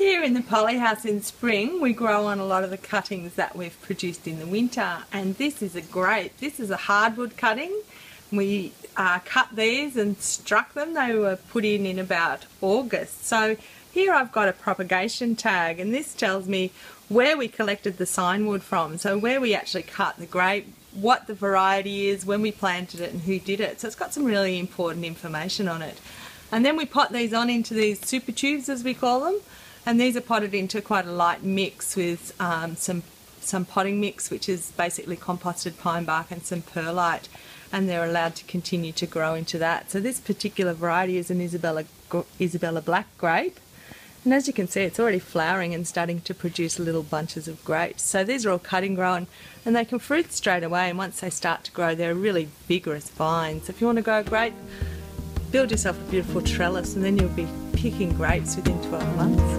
Here in the polyhouse in spring, we grow on a lot of the cuttings that we've produced in the winter, and this is a grape. This is a hardwood cutting. We cut these and struck them. They were put in about August. So here I've got a propagation tag, and this tells me where we collected the signwood from, so where we actually cut the grape, what the variety is, when we planted it and who did it. So it's got some really important information on it. And then we pot these on into these super tubes, as we call them, and these are potted into quite a light mix with some potting mix, which is basically composted pine bark and some perlite, and they're allowed to continue to grow into that. So this particular variety is an Isabelle Black Grape, and as you can see, it's already flowering and starting to produce little bunches of grapes. So these are all cutting grown, and they can fruit straight away, and once they start to grow, they're really vigorous vines. So if you want to grow a grape, build yourself a beautiful trellis, and then you'll be picking grapes within 12 months.